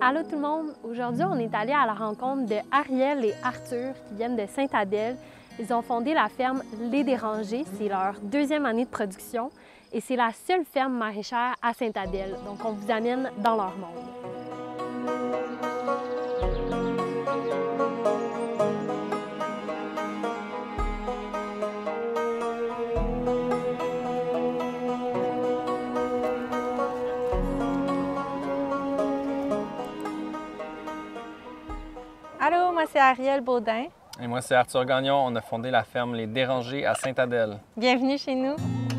Allô tout le monde! Aujourd'hui, on est allé à la rencontre de Ariel et Arthur qui viennent de Sainte-Adèle. Ils ont fondé la ferme Les Dérangés. C'est leur deuxième année de production et c'est la seule ferme maraîchère à Sainte-Adèle. Donc, on vous amène dans leur monde. Allô, moi c'est Ariel Baudin. Et moi, c'est Arthur Gagnon. On a fondé la ferme Les Dérangés à Sainte-Adèle. Bienvenue chez nous.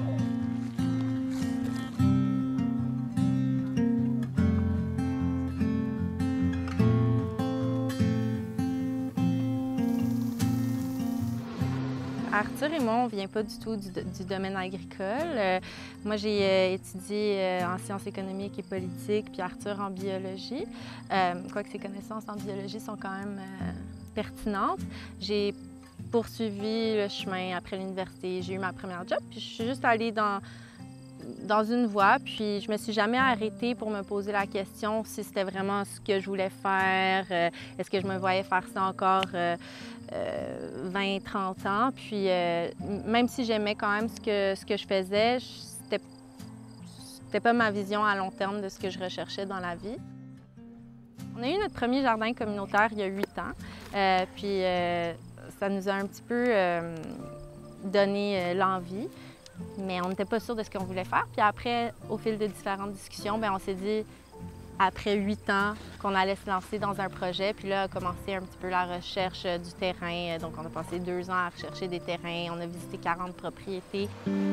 Arthur et moi, on ne vient pas du tout du domaine agricole. Moi, j'ai étudié en sciences économiques et politiques, puis Arthur en biologie. Quoique ses connaissances en biologie sont quand même pertinentes. J'ai poursuivi le chemin après l'université. J'ai eu ma première job, puis je suis juste allée dans une voie, puis je me suis jamais arrêtée pour me poser la question si c'était vraiment ce que je voulais faire, est-ce que je me voyais faire ça encore 20-30 ans. Puis même si j'aimais quand même ce que je faisais, c'était pas ma vision à long terme de ce que je recherchais dans la vie. On a eu notre premier jardin communautaire il y a 8 ans, puis ça nous a un petit peu donné l'envie. Mais on n'était pas sûr de ce qu'on voulait faire. Puis après, au fil de différentes discussions, bien, on s'est dit, après 8 ans, qu'on allait se lancer dans un projet. Puis là, a commencé un petit peu la recherche du terrain. Donc, on a passé 2 ans à rechercher des terrains. On a visité 40 propriétés.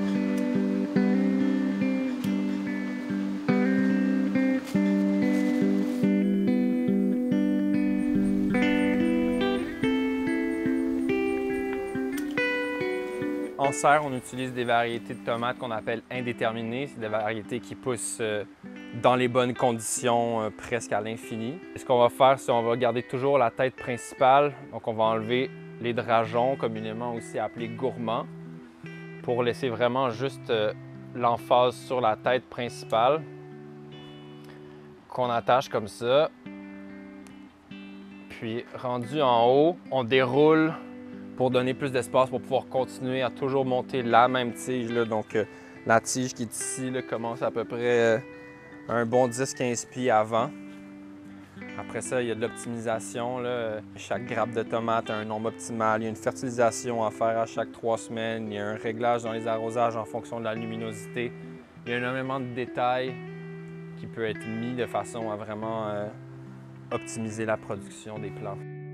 En serre, on utilise des variétés de tomates qu'on appelle indéterminées. C'est des variétés qui poussent dans les bonnes conditions presque à l'infini. Ce qu'on va faire, c'est qu'on va garder toujours la tête principale. Donc, on va enlever les drageons, communément aussi appelés gourmands, pour laisser vraiment juste l'emphase sur la tête principale qu'on attache comme ça. Puis, rendu en haut, on déroule pour donner plus d'espace pour pouvoir continuer à toujours monter la même tige. Là. Donc, la tige qui est ici là, commence à peu près un bon 10-15 pieds avant. Après ça, il y a de l'optimisation. Chaque grappe de tomate a un nombre optimal. Il y a une fertilisation à faire à chaque 3 semaines. Il y a un réglage dans les arrosages en fonction de la luminosité. Il y a énormément de détails qui peuvent être mis de façon à vraiment optimiser la production des plants.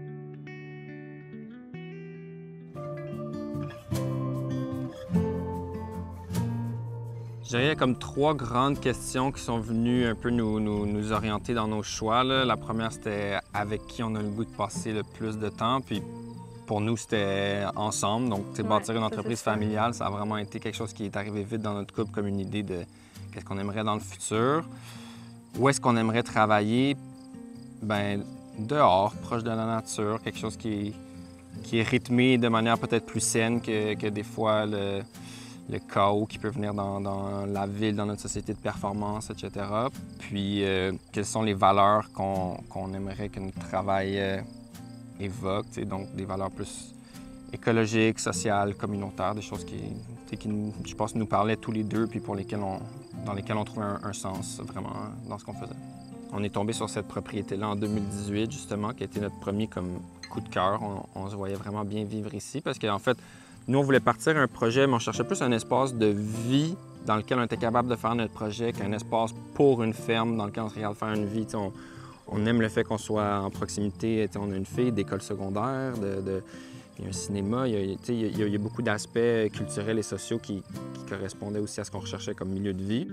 Je dirais qu'il y a comme 3 grandes questions qui sont venues un peu nous orienter dans nos choix. Là. La première, c'était avec qui on a le goût de passer le plus de temps. Puis pour nous, c'était ensemble. Donc, bâtir une entreprise familiale, ça a vraiment été quelque chose qui est arrivé vite dans notre couple comme une idée de qu'est-ce qu'on aimerait dans le futur. Où est-ce qu'on aimerait travailler? Bien, dehors, proche de la nature, quelque chose qui est rythmé de manière peut-être plus saine que des fois le chaos qui peut venir dans la ville, dans notre société de performance, etc. Puis, quelles sont les valeurs qu'on aimerait que notre travail évoque, donc des valeurs plus écologiques, sociales, communautaires, des choses qui je pense, nous parlaient tous les deux, puis dans lesquelles on trouvait un sens vraiment dans ce qu'on faisait. On est tombé sur cette propriété-là en 2018, justement, qui a été notre premier comme coup de cœur. On se voyait vraiment bien vivre ici, parce qu'en fait, nous, on voulait partir un projet, mais on cherchait plus un espace de vie dans lequel on était capable de faire notre projet qu'un espace pour une ferme dans lequel on serait capable de faire une vie. On aime le fait qu'on soit en proximité. On a une fille d'école secondaire, il y a un cinéma, il y a beaucoup d'aspects culturels et sociaux qui correspondaient aussi à ce qu'on recherchait comme milieu de vie.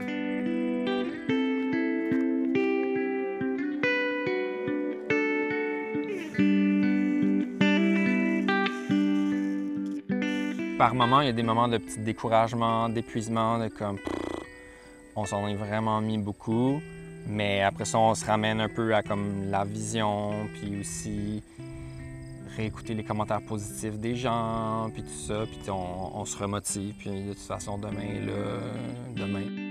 Par moments, il y a des moments de petit découragement, d'épuisement, de comme on s'en est vraiment mis beaucoup, mais après ça, on se ramène un peu à comme la vision, puis aussi réécouter les commentaires positifs des gens, puis tout ça, puis on se remotive, puis de toute façon, demain est là, demain.